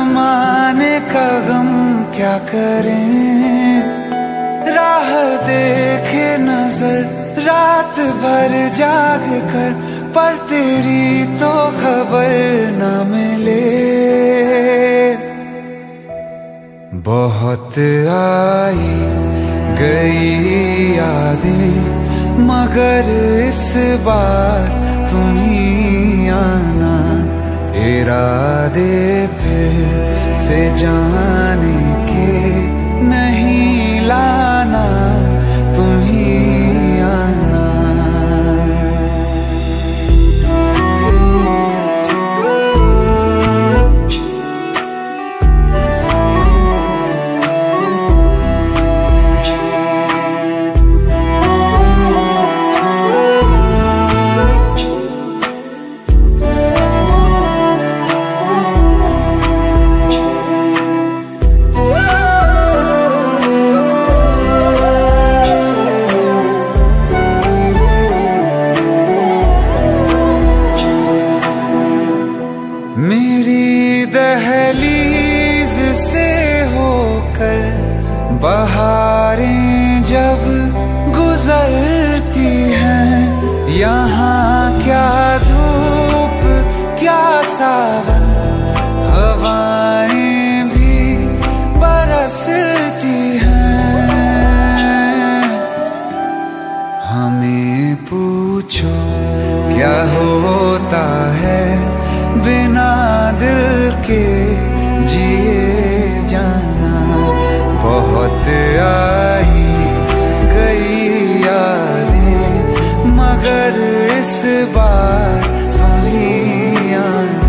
जमाने का गम क्या करें, राह देखे नजर रात भर जाग कर, पर तेरी तो खबर न मिले। बहुत आई गई यादें, मगर इस बार तुम ही आना, इरादे फिर से जाने के नहीं लाना, तुम ही आना। मेरी दहलीज से होकर बहारें जब गुजरती हैं, यहाँ क्या धूप क्या सावन, हवाएं भी बरसती हैं। हमें पूछो क्या होता है बिना दिल के जिए जाना। बहुत आई गई यादें, मगर इस बार तुम ही आना।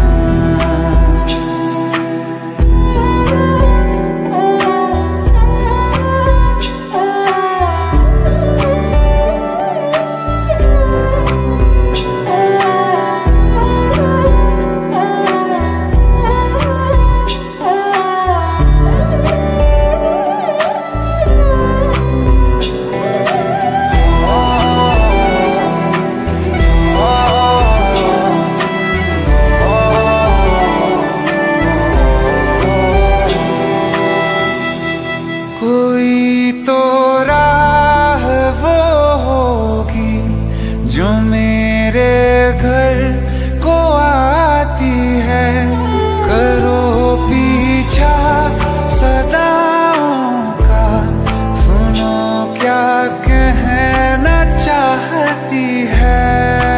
कोई तो राह वो होगी जो मेरे घर को आती है, करो पीछा सदाओं का, सुनो क्या कहना चाहती है।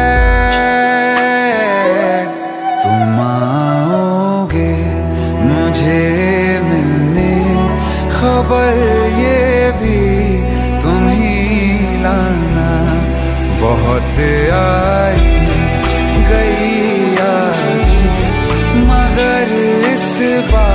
तुम आओगे मुझे मिलने, खबर ये भी तुम ही लाना। बहुत आई गई यादें, मगर इस बार